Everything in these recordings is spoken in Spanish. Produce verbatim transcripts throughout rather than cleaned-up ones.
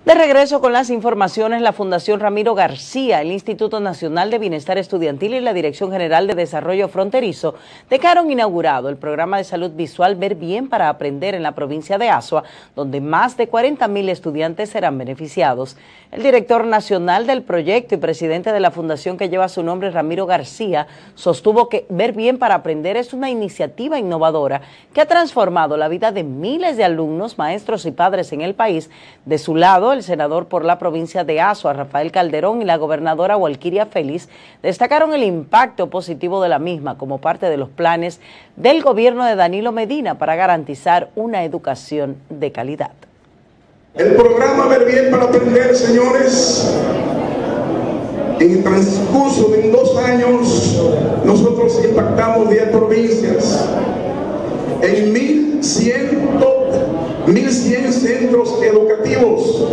De regreso con las informaciones, la Fundación Ramiro García, el Instituto Nacional de Bienestar Estudiantil y la Dirección General de Desarrollo Fronterizo dejaron inaugurado el programa de salud visual Ver Bien para Aprender en la provincia de Azua, donde más de cuarenta mil estudiantes serán beneficiados. El director nacional del proyecto y presidente de la fundación que lleva su nombre, Ramiro García, sostuvo que Ver Bien para Aprender es una iniciativa innovadora que ha transformado la vida de miles de alumnos, maestros y padres en el país. De su lado, el senador por la provincia de Azua, Rafael Calderón, y la gobernadora Walkiria Félix destacaron el impacto positivo de la misma como parte de los planes del gobierno de Danilo Medina para garantizar una educación de calidad. El programa Ver Bien para Aprender, señores, en el transcurso de dos años nosotros impactamos diez provincias en mil cien centros educativos,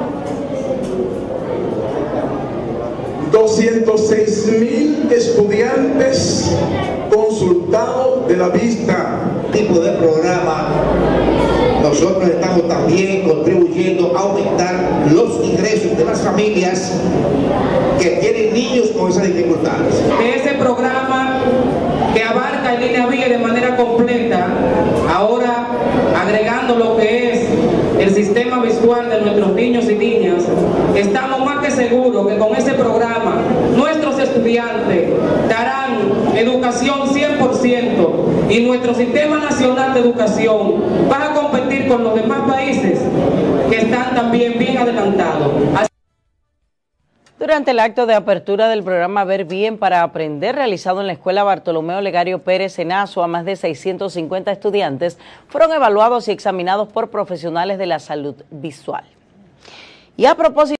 doscientos seis mil estudiantes consultados de la vista. Tipo de programa, nosotros estamos también contribuyendo a aumentar los ingresos de las familias que tienen niños con esas dificultades. De ese programa que abarca en línea vía de manera completa, ahora agregando lo que es el sistema visual de nuestros niños y niñas, estamos más que seguros que con ese programa nuestros estudiantes darán educación cien por ciento y nuestro sistema nacional de educación va a competir con los demás países que están también bien adelantados. Durante el acto de apertura del programa Ver Bien para Aprender, realizado en la Escuela Bartolomeo Legario Pérez en Azua, más de seiscientos cincuenta estudiantes fueron evaluados y examinados por profesionales de la salud visual. Y a propósito